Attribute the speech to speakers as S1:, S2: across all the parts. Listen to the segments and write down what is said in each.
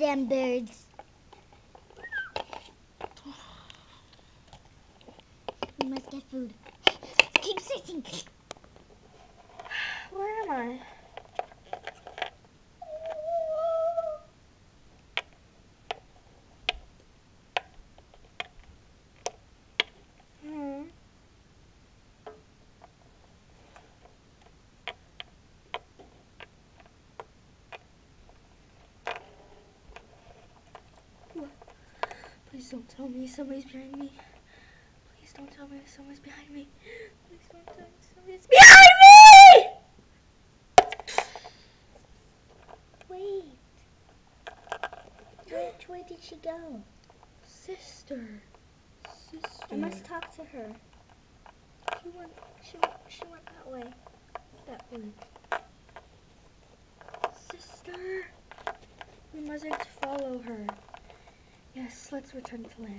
S1: damn birds. We must get food. Keep searching.
S2: Where am I? Please don't tell me somebody's behind me. Please don't tell me someone's behind me. Please don't tell me somebody's behind me!
S1: Wait. Which way did she go?
S2: Sister.
S1: I must talk to her.
S2: She went that way. That way. Sister. We mustn't follow her. Yes, let's return to land.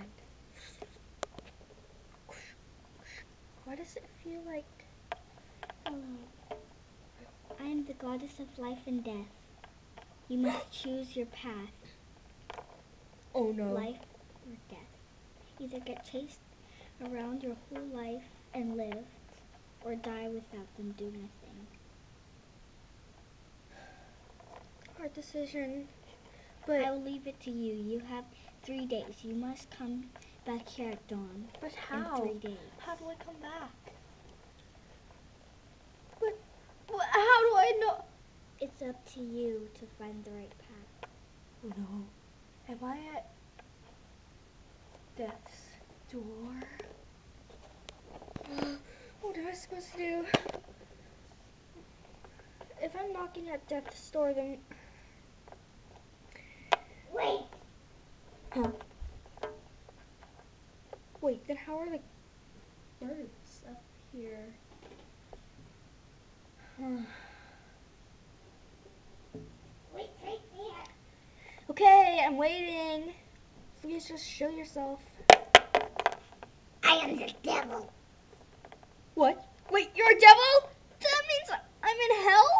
S2: Why does it feel like...
S1: Hello. I am the goddess of life and death. You must choose your path.
S2: Oh no.
S1: Life or death. Either get chased around your whole life and live, or die without them do nothing.
S2: Hard decision. But
S1: I will leave it to you. You have 3 days. You must come back here at dawn.
S2: But how?
S1: In 3 days.
S2: How do I come back? But how do I know?
S1: It's up to you to find the right path.
S2: Oh no. Am I at death's door? What am I supposed to do? If I'm knocking at death's door, then...
S1: Wait!
S2: Huh? Wait, then how are the birds up here?
S1: Wait right there.
S2: Okay, I'm waiting. Please just show yourself.
S1: I am the devil.
S2: What? Wait, you're a devil? That means I'm in hell?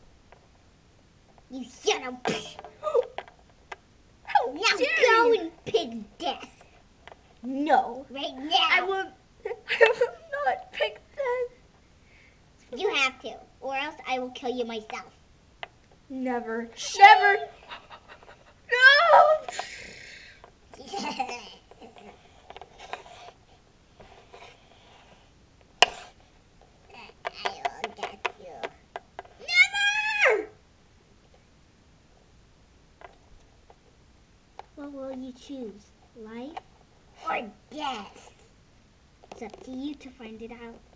S1: You son of a...
S2: How
S1: Now
S2: dare
S1: go
S2: you?
S1: and pick death.
S2: No.
S1: Right now.
S2: I will not pick that.
S1: You have to, or else I will kill you myself.
S2: Never. Never. No!
S1: I will get you.
S2: Never!
S1: What will you choose? Life or death? It's up to you to find it out.